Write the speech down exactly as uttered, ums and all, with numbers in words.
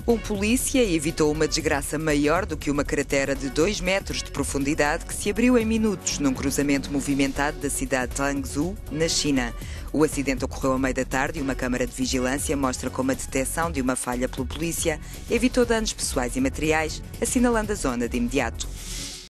Um polícia evitou uma desgraça maior do que uma cratera de dois metros de profundidade que se abriu em minutos num cruzamento movimentado da cidade de Hangzhou, na China. O acidente ocorreu à meia da tarde e uma câmara de vigilância mostra como a detecção de uma falha pela polícia evitou danos pessoais e materiais, assinalando a zona de imediato.